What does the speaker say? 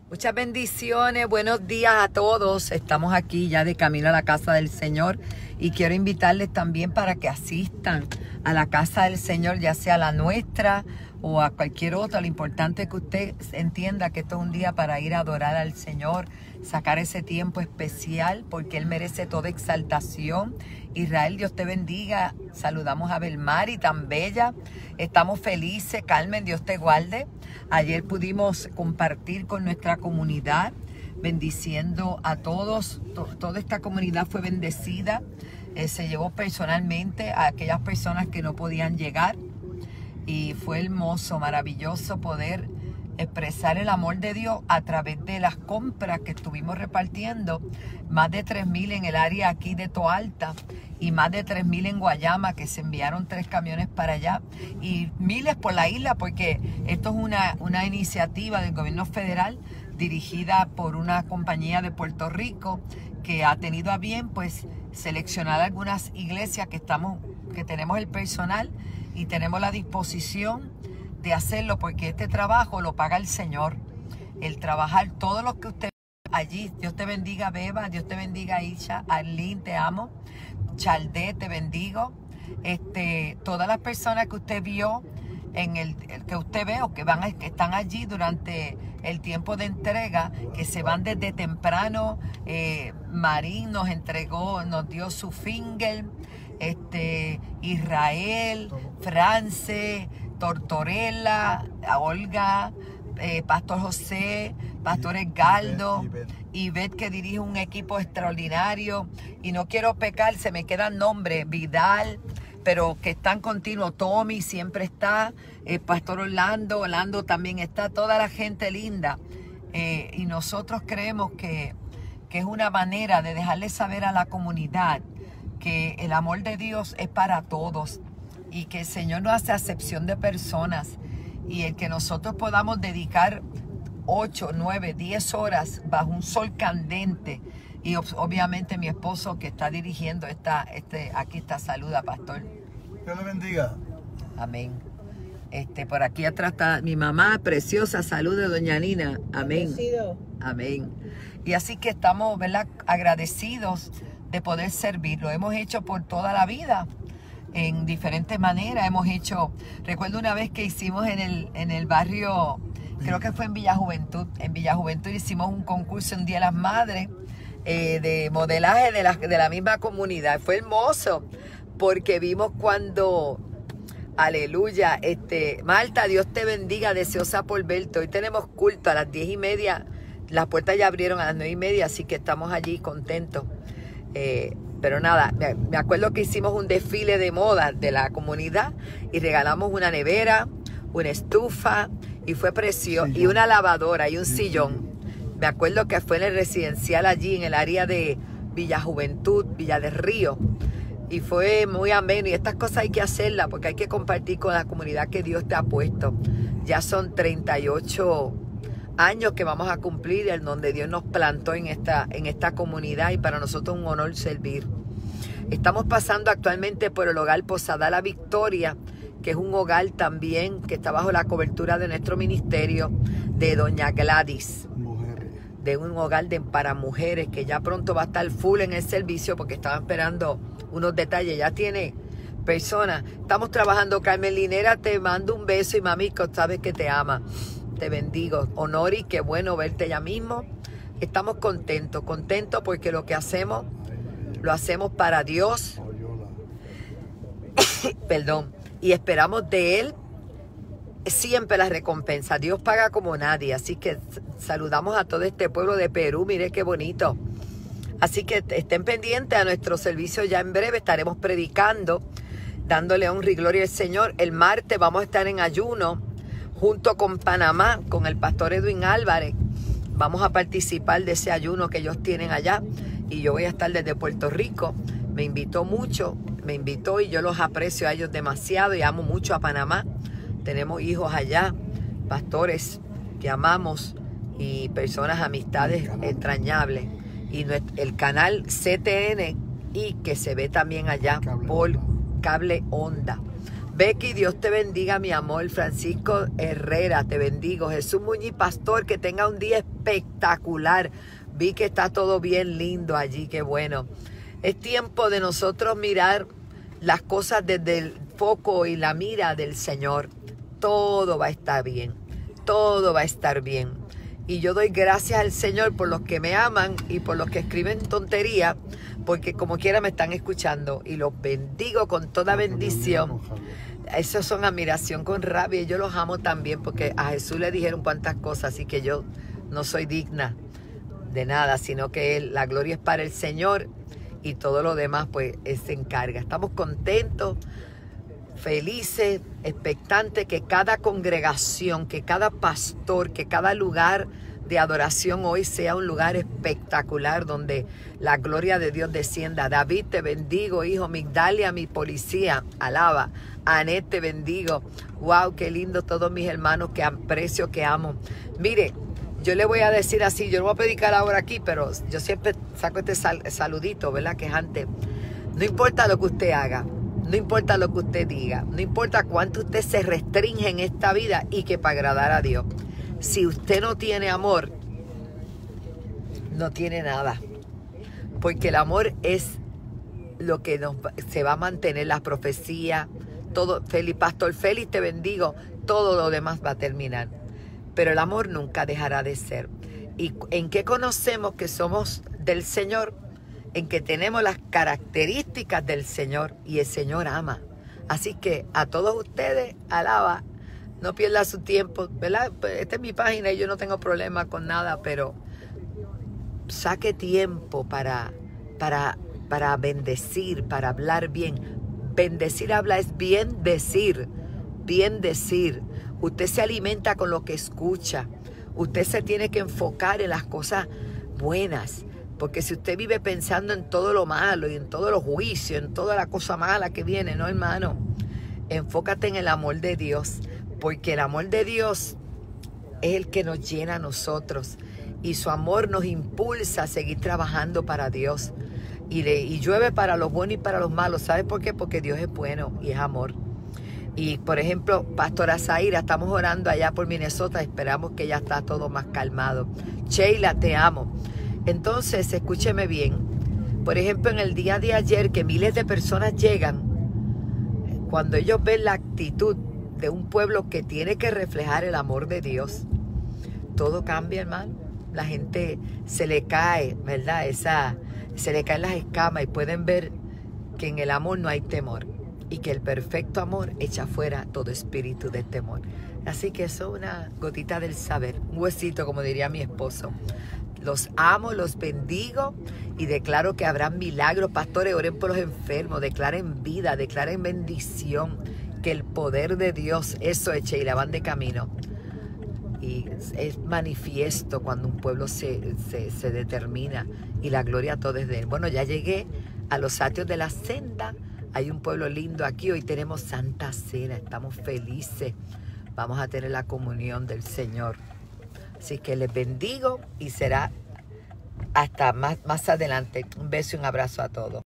Muchas bendiciones, buenos días a todos. Estamos aquí ya de camino a la casa del Señor y quiero invitarles también para que asistan a la casa del Señor, ya sea la nuestra o a cualquier otra. Lo importante es que usted entienda que esto es un día para ir a adorar al Señor, sacar ese tiempo especial porque Él merece toda exaltación. Israel, Dios te bendiga. Saludamos a Belmari, tan bella. Estamos felices. Carmen, Dios te guarde. Ayer pudimos compartir con nuestra comunidad, bendiciendo a todos. Toda esta comunidad fue bendecida. Se llevó personalmente a aquellas personas que no podían llegar. Y fue hermoso, maravilloso poder expresar el amor de Dios a través de las compras que estuvimos repartiendo. Más de 3,000 en el área aquí de Toalta y más de 3,000 en Guayama, que se enviaron 3 camiones para allá, y miles por la isla, porque esto es una iniciativa del gobierno federal dirigida por una compañía de Puerto Rico que ha tenido a bien pues seleccionar algunas iglesias que tenemos el personal y tenemos la disposición de hacerlo, porque este trabajo lo paga el Señor. El trabajar, todo lo que usted allí, Dios te bendiga, Beba, Dios te bendiga, Isha, Arlene, te amo, Chaldé, te bendigo. Todas las personas que usted vio en el que usted ve o que están allí durante el tiempo de entrega, que se van desde temprano. Marín nos dio su finger, Israel, France, Tortorella, Olga, Pastor José, Pastor Edgardo, Ivette, que dirige un equipo extraordinario, y no quiero pecar, se me quedan nombres, Vidal, pero que están continuos. Tommy siempre está, Pastor Orlando también está, toda la gente linda, y nosotros creemos que es una manera de dejarle saber a la comunidad que el amor de Dios es para todos y que el Señor no hace acepción de personas, y el que nosotros podamos dedicar 8, 9, 10 horas bajo un sol candente. Y obviamente mi esposo que está dirigiendo aquí está, saluda, pastor. Dios le bendiga. Amén. Por aquí atrás está mi mamá preciosa, salude doña Nina. Amén. Amén. Y así que estamos, ¿verdad?, agradecidos de poder servir. Lo hemos hecho por toda la vida, en diferentes maneras. Recuerdo una vez que hicimos en el barrio, creo que fue en Villa Juventud. En Villa Juventud hicimos un concurso un Día de las Madres, de modelaje de la misma comunidad. Fue hermoso porque vimos cuando, aleluya, Marta, Dios te bendiga, deseosa por verte. Hoy tenemos culto a las 10:30. Las puertas ya abrieron a las 9:30, así que estamos allí contentos. Pero nada, me acuerdo que hicimos un desfile de moda de la comunidad y regalamos una nevera, una estufa, y fue precioso, y una lavadora y un sillón. Me acuerdo que fue en el residencial allí en el área de Villa Juventud, Villa del Río, y fue muy ameno. Y estas cosas hay que hacerlas porque hay que compartir con la comunidad que Dios te ha puesto. Ya son 38 años que vamos a cumplir en donde Dios nos plantó en esta comunidad, y para nosotros es un honor servir. Estamos pasando actualmente por el hogar Posada La Victoria, que es un hogar también que está bajo la cobertura de nuestro ministerio de doña Gladys, de un hogar para mujeres, que ya pronto va a estar full en el servicio porque estaban esperando unos detalles. Ya tiene personas. Estamos trabajando. Carmen Linera, te mando un beso, y mami, que sabes que te ama. Te bendigo. Honori, qué bueno verte ya mismo. Estamos contentos porque lo que hacemos, lo hacemos para Dios. Perdón. Y esperamos de Él siempre la recompensa. Dios paga como nadie. Así que saludamos a todo este pueblo de Perú. Mire qué bonito. Así que estén pendientes a nuestro servicio. Ya en breve estaremos predicando, dándole honra y gloria al Señor. El martes vamos a estar en ayuno junto con Panamá, con el pastor Edwin Álvarez. Vamos a participar de ese ayuno que ellos tienen allá, y yo voy a estar desde Puerto Rico. Me invitó y yo los aprecio a ellos demasiado, y amo mucho a Panamá. Tenemos hijos allá, pastores que amamos, y personas, amistades entrañables. Y el canal CTN, y que se ve también allá por Cable Onda. Becky, Dios te bendiga, mi amor. Francisco Herrera, te bendigo. Jesús Muñiz, pastor, que tenga un día espectacular. Vi que está todo bien lindo allí, qué bueno. Es tiempo de nosotros mirar las cosas desde el foco y la mira del Señor. Todo va a estar bien, todo va a estar bien. Y yo doy gracias al Señor por los que me aman y por los que escriben tonterías, porque como quiera me están escuchando y los bendigo con toda bendición. Esos son admiración con rabia y yo los amo también porque a Jesús le dijeron cuantas cosas, así que yo no soy digna de nada, sino que la gloria es para el Señor y todo lo demás pues Él se encarga. Estamos contentos, felices, expectantes que cada congregación, que cada pastor, que cada lugar de adoración hoy sea un lugar espectacular donde la gloria de Dios descienda. David, te bendigo, hijo. Migdalia, mi policía, alaba. Anet, te bendigo. Wow, qué lindo todos mis hermanos que aprecio, que amo. Mire, yo le voy a decir así, yo no voy a predicar ahora aquí, pero yo siempre saco este saludito, ¿verdad? Que es antes. No importa lo que usted haga, no importa lo que usted diga, no importa cuánto usted se restringe en esta vida y que para agradar a Dios. Si usted no tiene amor, no tiene nada. Porque el amor es lo que se va a mantener, la profecía, todo. Pastor Félix, te bendigo, todo lo demás va a terminar. Pero el amor nunca dejará de ser. ¿Y en qué conocemos que somos del Señor? En que tenemos las características del Señor y el Señor ama. Así que a todos ustedes, alaba. No pierda su tiempo, ¿verdad? Esta es mi página y yo no tengo problema con nada, pero saque tiempo para bendecir, para hablar bien. Bendecir, habla es bien decir, bien decir. Usted se alimenta con lo que escucha. Usted se tiene que enfocar en las cosas buenas, porque si usted vive pensando en todo lo malo y en todos los juicios, en toda la cosa mala que viene, no, hermano, enfócate en el amor de Dios. Porque el amor de Dios es el que nos llena a nosotros. Y su amor nos impulsa a seguir trabajando para Dios. Y llueve para los buenos y para los malos. ¿Sabe por qué? Porque Dios es bueno y es amor. Y por ejemplo, Pastora Zaira, estamos orando allá por Minnesota. Esperamos que ya está todo más calmado. Sheila, te amo. Entonces, escúcheme bien. Por ejemplo, en el día de ayer que miles de personas llegan, cuando ellos ven la actitud de un pueblo que tiene que reflejar el amor de Dios, todo cambia, hermano. La gente se le cae, ¿verdad? Se le caen las escamas y pueden ver que en el amor no hay temor y que el perfecto amor echa fuera todo espíritu de temor. Así que eso es una gotita del saber, un huesito, como diría mi esposo. Los amo, los bendigo y declaro que habrá milagros. Pastores, oren por los enfermos, declaren vida, declaren bendición. Que el poder de Dios, eso eche y la van de camino. Y es manifiesto cuando un pueblo se determina y la gloria todo es de Él. Bueno, ya llegué a los atrios de la senda. Hay un pueblo lindo aquí. Hoy tenemos Santa Cena. Estamos felices. Vamos a tener la comunión del Señor. Así que les bendigo y será hasta más adelante. Un beso y un abrazo a todos.